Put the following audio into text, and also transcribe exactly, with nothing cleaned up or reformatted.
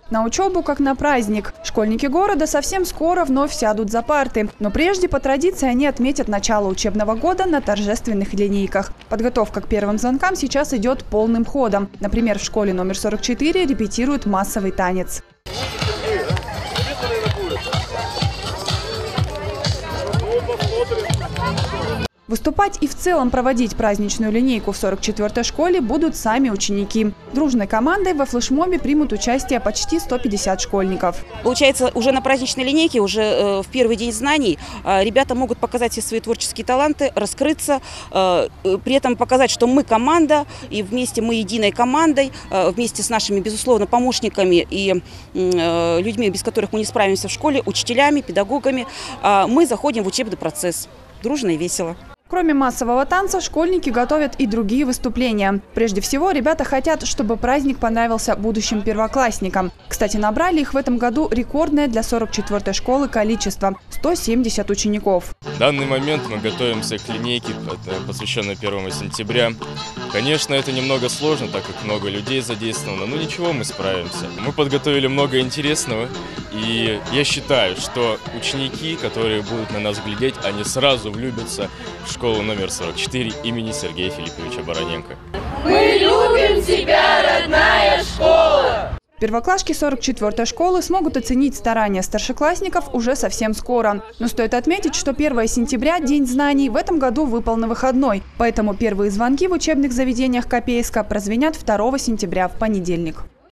На учебу как на праздник. Школьники города совсем скоро вновь сядут за парты. Но прежде по традиции они отметят начало учебного года на торжественных линейках. Подготовка к первым звонкам сейчас идет полным ходом. Например, в школе номер сорок четыре репетируют массовый танец. Выступать и в целом проводить праздничную линейку в сорок четвёртой школе будут сами ученики. Дружной командой во флешмобе примут участие почти сто пятьдесят школьников. Получается, уже на праздничной линейке, уже э, в первый день знаний, э, ребята могут показать все свои творческие таланты, раскрыться, э, при этом показать, что мы команда, и вместе мы единой командой, э, вместе с нашими, безусловно, помощниками и э, людьми, без которых мы не справимся в школе, учителями, педагогами, э, мы заходим в учебный процесс. Дружно и весело. Кроме массового танца, школьники готовят и другие выступления. Прежде всего, ребята хотят, чтобы праздник понравился будущим первоклассникам. Кстати, набрали их в этом году рекордное для сорок четвёртой школы количество – сто семьдесят учеников. В данный момент мы готовимся к линейке, посвященной первому сентября. Конечно, это немного сложно, так как много людей задействовано, но ничего, мы справимся. Мы подготовили много интересного, и я считаю, что ученики, которые будут на нас глядеть, они сразу влюбятся в школу номер сорок четыре имени Сергея Филипповича Бароненко. Мы любим тебя, родная школа! Первоклашки сорок четвёртой школы смогут оценить старания старшеклассников уже совсем скоро. Но стоит отметить, что первое сентября, День знаний, в этом году выпал на выходной. Поэтому первые звонки в учебных заведениях Копейска прозвенят второго сентября в понедельник.